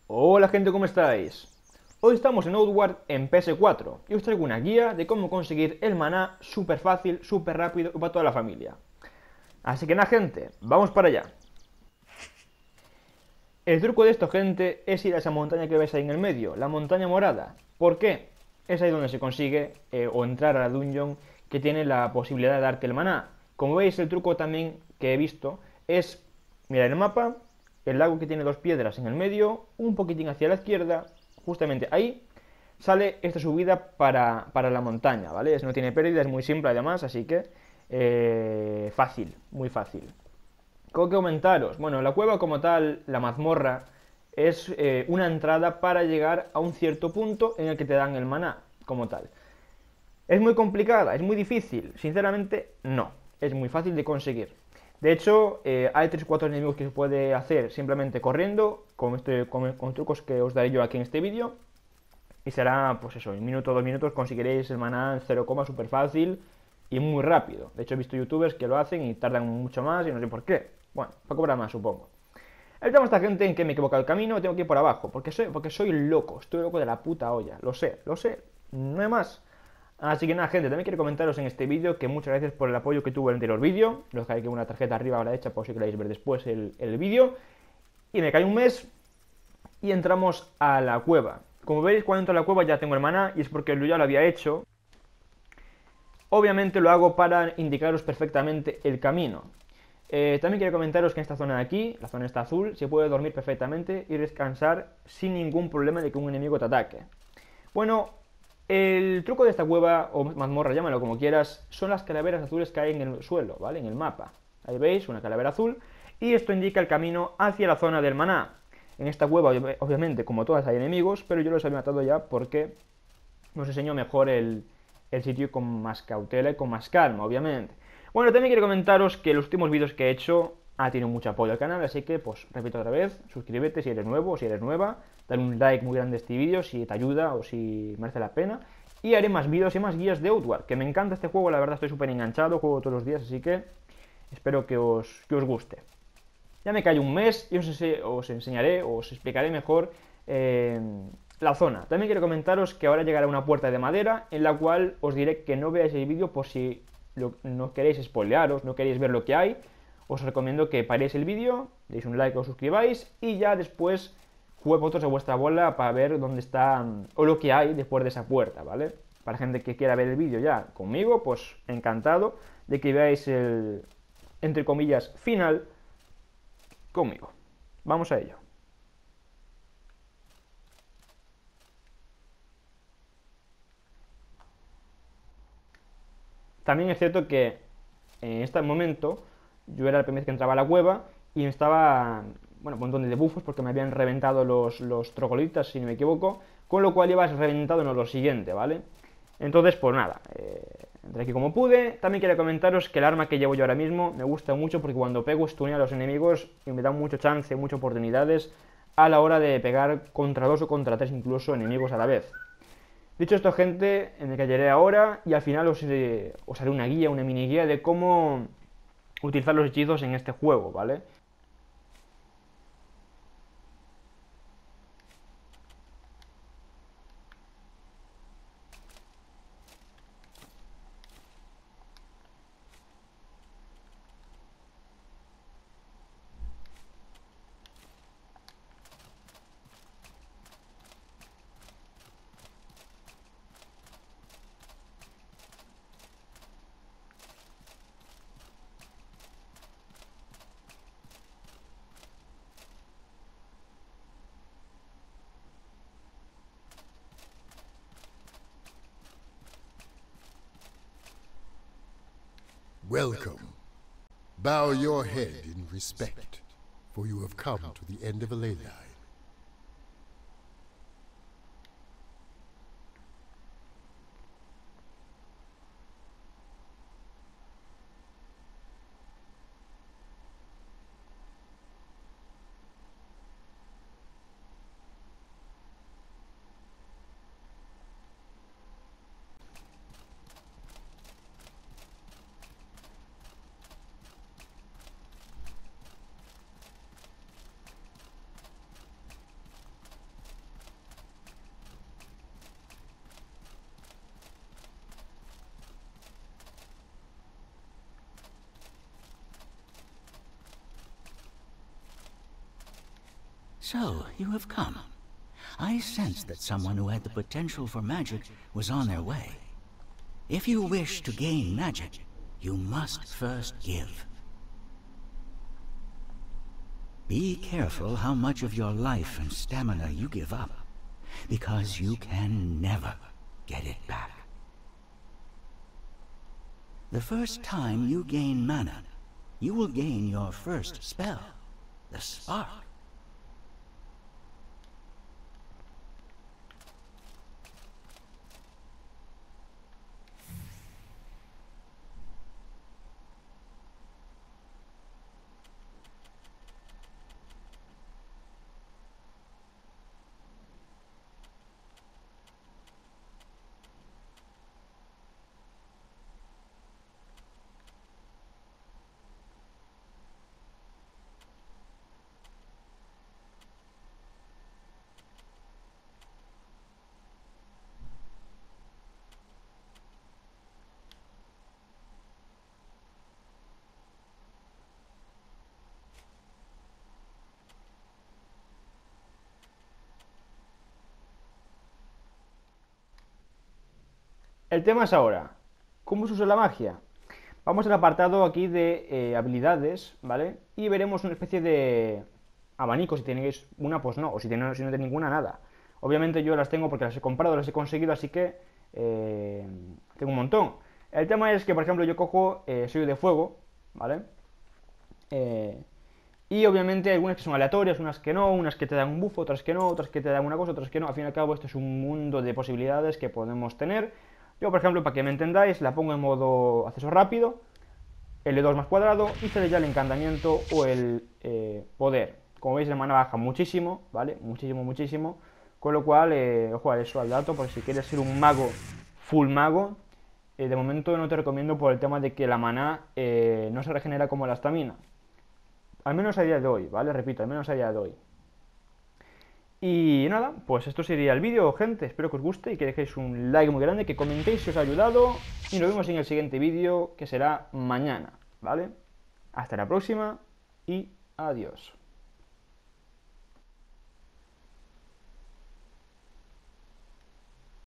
Hola gente, ¿cómo estáis? Hoy estamos en Outward en PS4 y os traigo una guía de cómo conseguir el maná súper fácil, súper rápido y para toda la familia. Así que nada gente, vamos para allá. El truco de esto gente es ir a esa montaña que ves ahí en el medio, la montaña morada. ¿Por qué? Es ahí donde se consigue o entrar a la dungeon que tiene la posibilidad de darte el maná. Como veis el truco también que he visto es mirar el mapa, el lago que tiene dos piedras en el medio, un poquitín hacia la izquierda, justamente ahí sale esta subida para la montaña, ¿vale? No tiene pérdida, es muy simple además, así que fácil, muy fácil. ¿Cómo que comentaros? Bueno, la cueva como tal, la mazmorra, es una entrada para llegar a un cierto punto en el que te dan el maná, como tal. ¿Es muy complicada? ¿Es muy difícil? Sinceramente, no. Es muy fácil de conseguir. De hecho, hay 3 4 enemigos que se puede hacer simplemente corriendo, con trucos que os daré yo aquí en este vídeo. Y será, pues eso, en 1 minuto o 2 minutos conseguiréis el maná en 0, súper fácil y muy rápido. De hecho, he visto youtubers que lo hacen y tardan mucho más y no sé por qué. Bueno, para cobrar más, supongo. El tema esta gente en que me he equivocado el camino, tengo que ir por abajo, porque soy loco, estoy loco de la puta olla, lo sé, no hay más. Así que nada, gente, también quiero comentaros en este vídeo que muchas gracias por el apoyo que tuvo el anterior vídeo. Os dejaré aquí una tarjeta arriba a la derecha por si queréis ver después el vídeo. Y me cae un mes y entramos a la cueva. Como veis, cuando entro a la cueva ya tengo el maná y es porque ya lo había hecho. Obviamente lo hago para indicaros perfectamente el camino. También quiero comentaros que en esta zona de aquí, la zona esta azul, se puede dormir perfectamente y descansar sin ningún problema de que un enemigo te ataque. Bueno, el truco de esta cueva, o mazmorra, llámalo como quieras, son las calaveras azules que hay en el suelo, ¿vale? En el mapa. Ahí veis, una calavera azul, y esto indica el camino hacia la zona del maná. En esta cueva, obviamente, como todas, hay enemigos, pero yo los había matado ya porque nos enseñó mejor el sitio con más cautela y con más calma, obviamente. Bueno, también quiero comentaros que los últimos vídeos que he hecho ha tenido mucho apoyo al canal, así que, pues, repito otra vez, suscríbete si eres nuevo o si eres nueva, dale un like muy grande a este vídeo si te ayuda o si merece la pena, y haré más vídeos y más guías de Outward, que me encanta este juego, la verdad estoy súper enganchado, juego todos los días, así que espero que os guste. Ya me cae un mes y os enseñaré, os explicaré mejor la zona. También quiero comentaros que ahora llegará una puerta de madera en la cual os diré que no veáis el vídeo por si no queréis spoilearos, no queréis ver lo que hay. Os recomiendo que paréis el vídeo, deis un like o os suscribáis y ya después juguéis vosotros a vuestra bola para ver dónde está o lo que hay después de esa puerta, ¿vale? Para gente que quiera ver el vídeo ya conmigo, pues encantado de que veáis el, entre comillas, final conmigo. Vamos a ello. También es cierto que en este momento yo era el primer que entraba a la cueva y me estaba, bueno, un montón de bufos porque me habían reventado los trogolitas, si no me equivoco, con lo cual ibas reventado en lo siguiente, ¿vale? Entonces, pues nada, entré aquí como pude. También quería comentaros que el arma que llevo yo ahora mismo me gusta mucho porque cuando pego stuneo a los enemigos y me da mucho chance, muchas oportunidades a la hora de pegar contra 2 o contra 3 incluso enemigos a la vez. Dicho esto, gente, me callaré ahora y al final os haré una guía, una mini guía de cómo utilizar los hechizos en este juego, ¿vale? Welcome. Bow your head in respect, for you have come to the end of a ley line. So, you have come. I sensed that someone who had the potential for magic was on their way. If you wish to gain magic, you must first give. Be careful how much of your life and stamina you give up, because you can never get it back. The first time you gain mana, you will gain your first spell, the Spark. El tema es ahora, ¿cómo se usa la magia? Vamos al apartado aquí de habilidades, ¿vale? Y veremos una especie de abanico, si tenéis una pues no, o si no tenéis ninguna, nada. Obviamente yo las tengo porque las he comprado, las he conseguido, así que tengo un montón. El tema es que, por ejemplo, yo cojo sello de fuego, ¿vale? Y obviamente hay algunas que son aleatorias, unas que no, unas que te dan un buff, otras que no, otras que te dan una cosa, otras que no. Al fin y al cabo esto es un mundo de posibilidades que podemos tener. Yo, por ejemplo, para que me entendáis, la pongo en modo acceso rápido, L2 más cuadrado, y sale ya el encantamiento o el poder. Como veis, la mana baja muchísimo, ¿vale? Muchísimo, muchísimo. Con lo cual, ojo a eso, al dato, porque si quieres ser un mago, full mago, de momento no te recomiendo por el tema de que la mana no se regenera como la estamina. Al menos a día de hoy, ¿vale? Repito, al menos a día de hoy. Y nada, pues esto sería el vídeo, gente. Espero que os guste y que dejéis un like muy grande, que comentéis si os ha ayudado. Y nos vemos en el siguiente vídeo, que será mañana, ¿vale? Hasta la próxima y adiós.